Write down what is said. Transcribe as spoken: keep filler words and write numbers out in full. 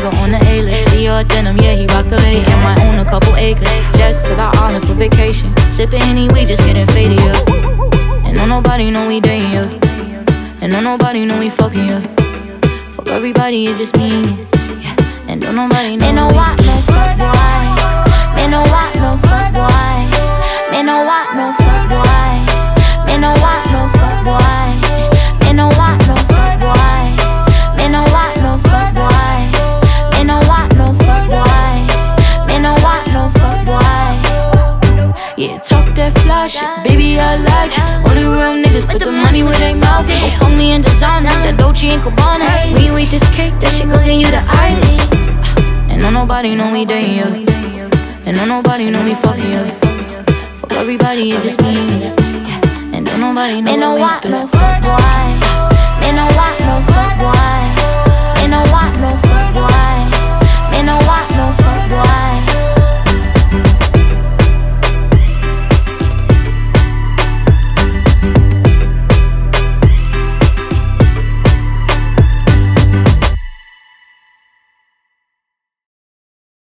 nigga on the A-list. Dior denim, yeah, he rocked the lady. And I own a couple acres, just to the island for vacation. Sipping any weed, just getting faded, yeah. And don't nobody know we dating, yeah. And don't nobody know we fucking, yeah. Fuck everybody, it just me, yeah. And don't nobody know. Me no want no fuck boy. Me no want no fuck boy. Me no want no fuck boy. Me no want no fuck boy. Me no want no fuck boy. Me no want no fuck boy. Me no want no fuck boy. Me no want no fuck boy. Yeah, talk that fly shit, baby, I like it. Only real niggas put the money where they mouth it. Don't fuck me in designer, that Dolce and Gabbana. When you eat this cake, that shit gon' give you the island. And don't nobody know we dating, yeah. And don't nobody know we fucking, yeah. Fuck everybody, it just me, yeah. And don't nobody know Me no we want do. no fuck boy.